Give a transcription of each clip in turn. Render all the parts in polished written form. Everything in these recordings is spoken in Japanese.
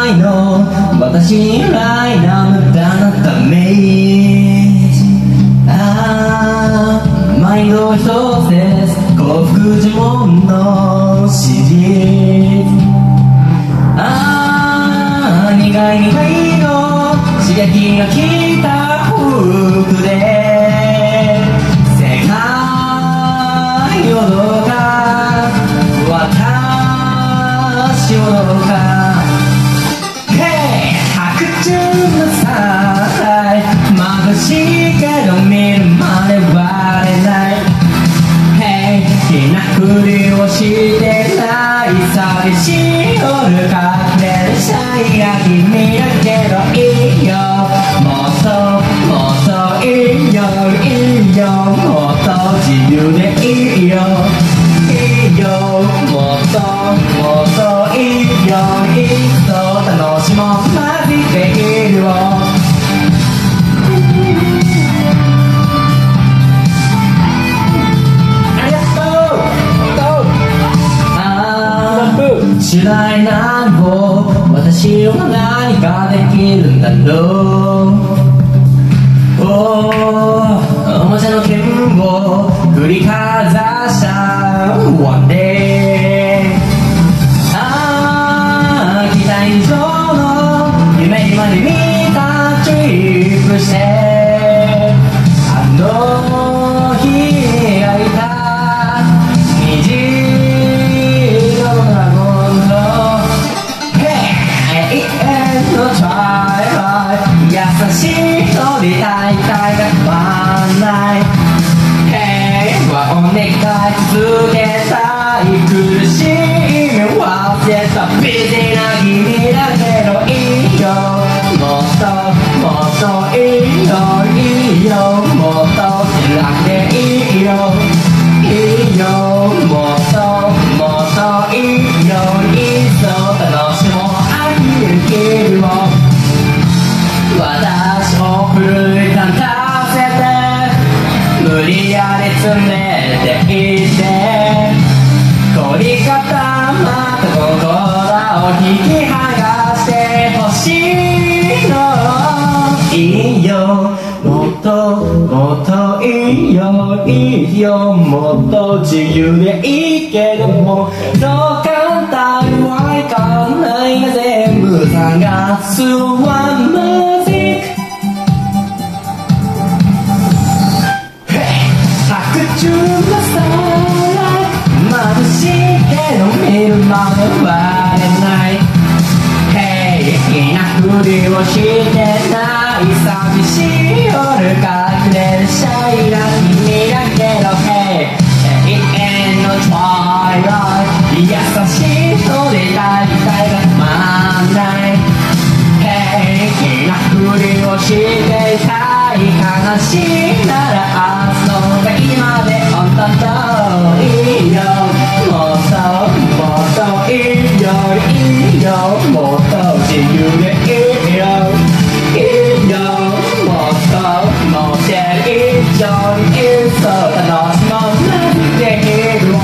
いの私に来な無駄なダメージ。マインド一つです幸福呪文のシリーズ。苦い苦いの刺激が来た服で世界をどうか私をどうか白昼のさい眩しいけど見るまで割れない変なふりをしてない寂しい夜隠れるシャイが君だけどいいよもっともっといいよいいよもっと自由でいいよいいよもっともっといいよいっそ楽しもうマジできるよ主題なの私は何ができるんだろうおもちゃの剣を振りかざした One day 期待以上の夢にまで見たトリップしてあの日がいた虹優しい人で大体が変わらない平和を願い続けたい苦しい目を忘れたビジな君だけどいいよもっともっといいよいいよもっと楽でいいよいいよもっともっといいよいっそ楽しもう愛できるよ私を奮い立たせて無理やり詰めていって凝り固まった心を引き剥がしてほしいのいいよもっともっといいよいいよもっと自由でいいけどもそう簡単はいかないが全部探すわマジック白昼の空眩しいけど見るまで割れない平気なふりをしてない寂しい夜隠れるシャイな君だけど永遠のトワイライト優しい人で大体がまらない平気なふりをしていたい悲しいなら明日の今で本当といいよもっともっといいよいいよもっと自由でいいよいいよもっともっと以上にいっそ楽しもうなんできる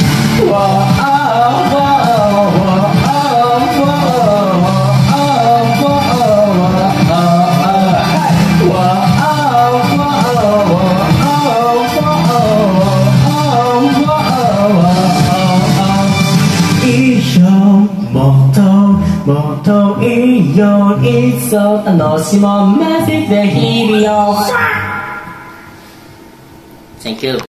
もっといいよいっそ楽しもうマジで日々を Thank you